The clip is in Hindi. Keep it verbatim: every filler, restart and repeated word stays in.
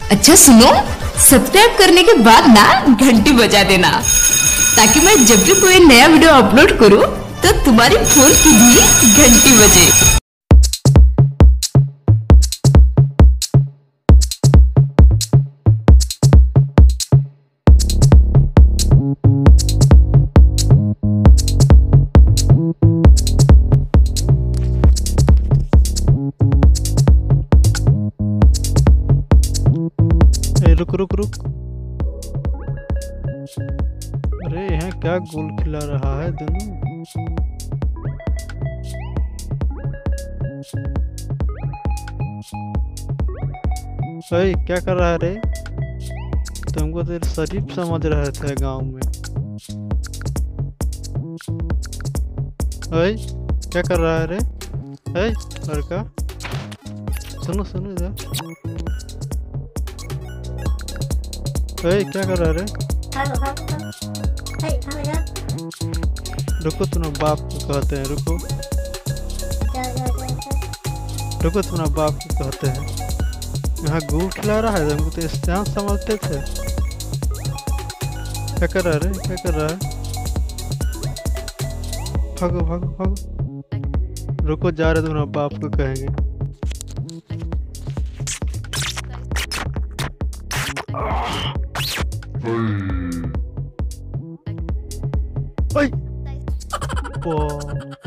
अच्छा सुनो, सब्सक्राइब करने के बाद ना घंटी बजा देना, ताकि मैं जब भी कोई नया वीडियो अपलोड करूं तो तुम्हारी फोन की भी घंटी बजे। रुक रुक रुक। अरे यहाँ क्या गोल खिला रहा है दोनों? भाई क्या कर रहा है रे? तुमको तो शरीफ समझ रहे थे गांव में। भाई क्या कर रहा है रे? है लड़का, सुनो सुनो इधर। ए, क्या कर रहा है रे? हेलो हेलो हे हेलो यार, रुको, तुम्हारे बाप को कहते हैं। रुको जा जा जा रुको, तुम्हारा बाप को कहते हैं। यहाँ गुड़ खिला रहा है, हमको तो स्टैंड समझते थे। क्या कर रहा है रे? क्या कर रहा है? भागो भागो भागो। रुको, जा रहे तुम्हारा बाप को कहेंगे। ओए!